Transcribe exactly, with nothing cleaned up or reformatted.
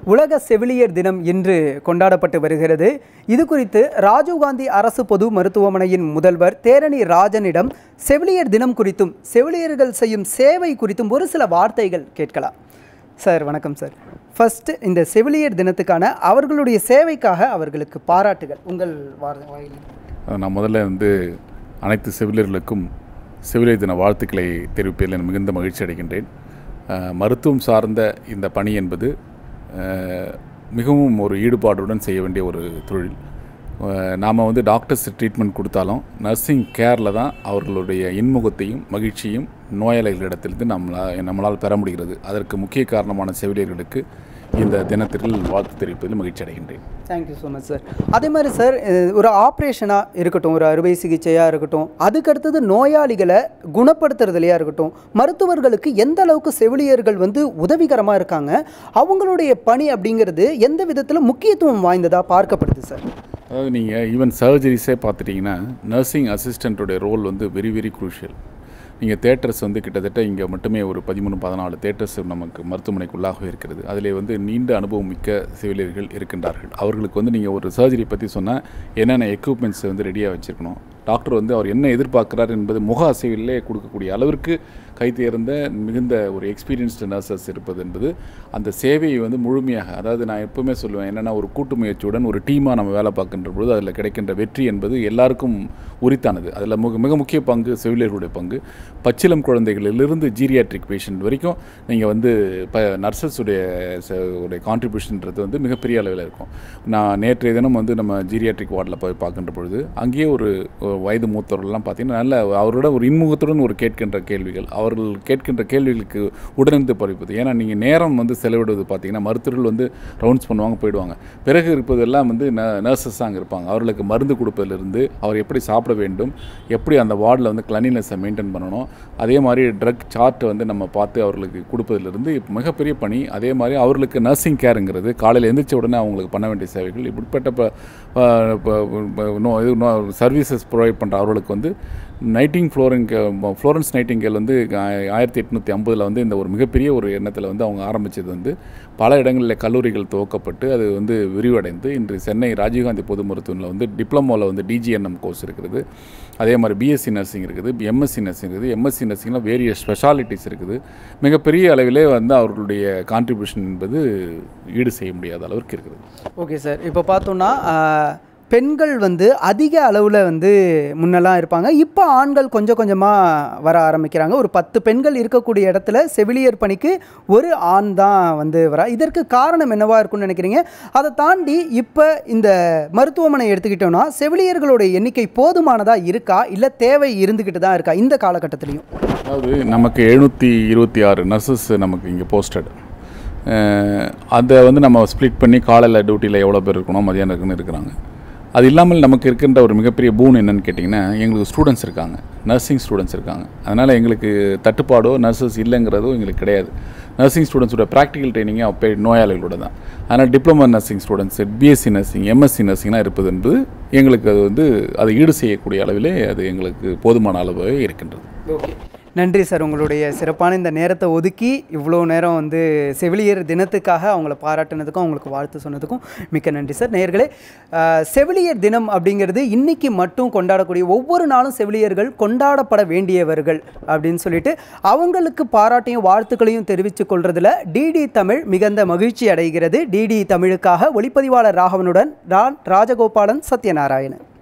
உலக செவிலியர் தினம் இன்று கொண்டாடப்பட்டு வருகிறது. இது குறித்து ராஜீவ்காந்தி அரசு பொது மருத்துவமனையின் முதல்வர் தேரணி ராஜனிடம் செவிலியர் தினம் குறித்தும் செவிலியர்கள் செய்யும் சேவை குறித்தும் ஒரு சில வார்த்தைகள் கேட்கலாம். சார் வணக்கம் சார். ஃபர்ஸ்ட் இந்த செவிலியர் தினத்துக்கான அவர்களுடைய சேவைக்காக அவர்களுக்கு பாராட்டுகள் உங்கள் வாயில். நான் முதல்ல வந்து அனைத்து செவிலியர்களுக்கும் செவிலியர் தின வாழ்த்துக்களை தெரிவிப்பதில் மிகுந்த மகிழ்ச்சி அடைகின்றேன். மருத்துவம் சார்ந்த இந்த பணி என்பது மிகவும் ஒரு ஈடுபாடுடன் செய்ய வேண்டிய ஒரு தொழில். நாம் வந்து டாக்டர்ஸ் ட்ரீட்மெண்ட் கொடுத்தாலும் நர்சிங் கேரில் தான் அவர்களுடைய இன்முகத்தையும் மகிழ்ச்சியும் நோயாளிகளிடத்திலிருந்து நம்மளால் நம்மளால் பெற முடிகிறது. அதற்கு முக்கிய காரணமான செவிலியர்களுக்கு இந்த தினத்தில் வாழ்த்து தெரிவிப்பதில் மகிழ்ச்சி அடைகின்றேன். Thank you so much sir. அதே மாதிரி சார், ஒரு ஆப்ரேஷனாக இருக்கட்டும், ஒரு அறுவை சிகிச்சையாக இருக்கட்டும், அதுக்கடுத்தது நோயாளிகளை குணப்படுத்துறதுலையாக இருக்கட்டும், மருத்துவர்களுக்கு எந்த அளவுக்கு செவிலியர்கள் வந்து உதவிகரமாக இருக்காங்க, அவங்களுடைய பணி அப்படிங்கிறது எந்த விதத்தில் முக்கியத்துவம் வாய்ந்ததாக பார்க்கப்படுது சார்? அதாவது நீங்கள் ஈவன் சர்ஜரிஸே பார்த்துட்டிங்கன்னா நர்சிங் அசிஸ்டண்ட்டுடைய ரோல் வந்து வெரி வெரி குரூஷியல். நீங்கள் தேட்டர்ஸ் வந்து கிட்டத்தட்ட இங்கே மட்டுமே ஒரு பதிமூணு பதினாலு தேட்டர்ஸ் நமக்கு மருத்துவமனைக்குள்ளாகவே இருக்கிறது. அதில் வந்து நீண்ட அனுபவம் மிக்க செவிலியர்கள் இருக்கின்றார்கள். அவர்களுக்கு வந்து நீங்கள் ஒரு சர்ஜரி பற்றி சொன்னால் என்னென்ன எக்யூப்மெண்ட்ஸ் வந்து ரெடியாக வச்சுருக்கணும், டாக்டர் வந்து அவர் என்ன எதிர்பார்க்குறார் என்பது முக அசைவிலே கொடுக்கக்கூடிய அளவிற்கு கை தேர்ந்த மிகுந்த ஒரு எக்ஸ்பீரியன்ஸ்டு நர்சஸ் இருப்பது என்பது அந்த சேவையை வந்து முழுமையாக, அதாவது நான் எப்பவுமே சொல்லுவேன் என்னென்னா, ஒரு கூட்டு முயற்சியுடன் ஒரு டீமாக நம்ம வேலை பார்க்கின்ற பொழுது அதில் கிடைக்கின்ற வெற்றி என்பது எல்லாருக்கும் உரித்தானது. அதில் மிக மிக முக்கிய பங்கு செவிலியர்களுடைய பங்கு. பச்சிலம் குழந்தைகளிலிருந்து ஜீரியாட்ரிக் பேஷண்ட் வரைக்கும் நீங்கள் வந்து இப்போ நர்சஸுடைய உடைய கான்ட்ரிபியூஷன்றது வந்து மிகப்பெரிய அளவில் இருக்கும். நான் நேற்றைய தினம் வந்து நம்ம ஜீரியாட்ரிக் வார்டில் போய் பார்க்கின்ற பொழுது அங்கேயே ஒரு வயது மூத்தவர்கள்லாம் பார்த்தீங்கன்னா நல்ல அவரோட ஒரு இன்முகத்துடன் ஒரு கேட்கின்ற கேள்விகள், அவர்கள் கேட்கின்ற கேள்விகளுக்கு உடனிருந்து படிப்பது. ஏன்னா நீங்கள் நேரம் வந்து செலவிடுவது பார்த்தீங்கன்னா மருத்துவர்கள் வந்து ரவுண்ட்ஸ் பண்ணுவாங்க, போயிடுவாங்க. பிறகு இருப்பதெல்லாம் வந்து ந நர்சஸ் அங்கே இருப்பாங்க. அவர்களுக்கு மருந்து கொடுப்பதிலிருந்து அவர் எப்படி சாப்பிட வேண்டும், எப்படி அந்த வார்டில் வந்து கிளீனினஸை மெயின்டைன் பண்ணணும், அதே மாதிரி ட்ரக் சார்ட்டை வந்து நம்ம பார்த்து அவர்களுக்கு கொடுப்பதிலிருந்து மிகப்பெரிய பணி. அதே மாதிரி அவர்களுக்கு நர்சிங் கேருங்கிறது காலையில் எந்திரிச்ச உடனே அவங்களுக்கு பண்ண வேண்டிய சேவைகள், இப்படிப்பட்ட சர்வீசஸ் ப்ரொவைட் பண்ணுற அவர்களுக்கு வந்து நைட்டிங் ஃப்ளோரிங் ஃப்ளோரன்ஸ் நைட்டிங்கேல் வந்து ஆயிரத்தி எட்நூற்றி ஐம்பதில் வந்து இந்த ஒரு மிகப்பெரிய ஒரு எண்ணத்தில் வந்து அவங்க ஆரம்பித்தது வந்து பல இடங்களில் கல்லூரிகள் துவக்கப்பட்டு அது வந்து விரிவடைந்து இன்று சென்னை ராஜீவ்காந்தி பொது மருத்துவமனையில் வந்து டிப்ளமோவில் வந்து டிஜிஎன்எம் கோர்ஸ் இருக்குது. அதே மாதிரி பிஎஸ்சி நர்சிங் இருக்குது, எம்எஸ்சி நர்சிங் இருக்குது, எம்எஸ்சி நர்சிங்கில் வேரியஸ் ஸ்பெஷாலிட்டிஸ் இருக்குது. மிகப்பெரிய அளவிலே வந்து அவர்களுடைய கான்ட்ரிபியூஷன் என்பது ஈடு செய்ய முடியாத அளவிற்கு இருக்குது. ஓகே சார், இப்போ பார்த்தோன்னா பெண்கள் வந்து அதிக அளவில் வந்து முன்னெல்லாம் இருப்பாங்க. இப்போ ஆண்கள் கொஞ்சம் கொஞ்சமாக வர ஆரம்பிக்கிறாங்க. ஒரு பத்து பெண்கள் இருக்கக்கூடிய இடத்துல செவிலியர் பணிக்கு ஒரு ஆண் தான் வந்து வரா. இதற்கு காரணம் என்னவாக இருக்குன்னு நினைக்கிறீங்க? அதை தாண்டி இப்போ இந்த மருத்துவமனை எடுத்துக்கிட்டோன்னா செவிலியர்களுடைய எண்ணிக்கை போதுமானதாக இருக்கா, இல்லை தேவை இருந்துக்கிட்டு தான் இருக்கா இந்த காலகட்டத்திலையும்? அதாவது நமக்கு எழுநூற்றி இருபத்தி ஆறு நர்சஸ் நமக்கு இங்கே போஸ்டட். அதை வந்து நம்ம ஸ்ப்ளிட் பண்ணி காலையில் டியூட்டியில் எவ்வளோ பேர் இருக்கணும், மதியானம் இருக்குன்னு இருக்கிறாங்க. அது இல்லாமல் நமக்கு இருக்கின்ற ஒரு மிகப்பெரிய பூன் என்னென்னு கேட்டிங்கன்னா, எங்களுக்கு ஸ்டூடெண்ட்ஸ் இருக்காங்க, நர்சிங் ஸ்டூடெண்ட்ஸ் இருக்காங்க. அதனால் எங்களுக்கு தட்டுப்பாடோ நர்சஸ் இல்லைங்கிறதோ எங்களுக்கு கிடையாது. நர்சிங் ஸ்டூடெண்ட்ஸோட ப்ராக்டிக்கல் ட்ரைனிங்கே அப்போ நோயாளிகளோட தான். அதனால் diploma nursing students, BSc nursing, MSc நர்சிங்லாம் இருப்பது என்பது எங்களுக்கு அது வந்து அதை ஈடு செய்யக்கூடிய அளவிலே அது எங்களுக்கு போதுமான அளவாகவே இருக்கின்றது. ஓகே, நன்றி சார். உங்களுடைய சிறப்பான இந்த நேரத்தை ஒதுக்கி இவ்வளோ நேரம் வந்து செவிலியர் தினத்துக்காக அவங்கள பாராட்டினதுக்கும் அவங்களுக்கு வாழ்த்து சொன்னதுக்கும் மிக்க நன்றி சார். நேயர்களே, செவிலியர் தினம் அப்படிங்கிறது இன்றைக்கி மட்டும் கொண்டாடக்கூடிய, ஒவ்வொரு நாளும் செவிலியர்கள் கொண்டாடப்பட வேண்டியவர்கள் அப்படின்னு சொல்லிட்டு அவங்களுக்கு பாராட்டையும் வாழ்த்துக்களையும் தெரிவித்துக் கொள்றதுல டிடி தமிழ் மிகுந்த மகிழ்ச்சி அடைகிறது. டிடி தமிழுக்காக ஒளிப்பதிவாளர் ராகவனுடன் நான் ராஜகோபாலன், சத்யநாராயணன்.